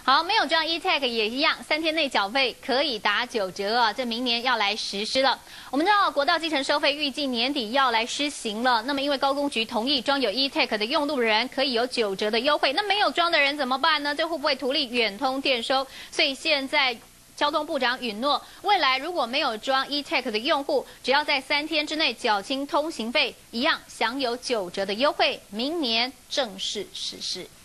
好，没有装 eTag 也一样，3天内缴费可以打9折啊！这明年要来实施了。我们知道国道计程收费预计年底要来施行了，那么因为高公局同意装有 eTag 的用路人可以有9折的优惠，那没有装的人怎么办呢？这会不会图利远通电收？所以现在交通部长允诺，未来如果没有装 eTag 的用户，只要在3天之内缴清通行费，一样享有9折的优惠，明年正式实施。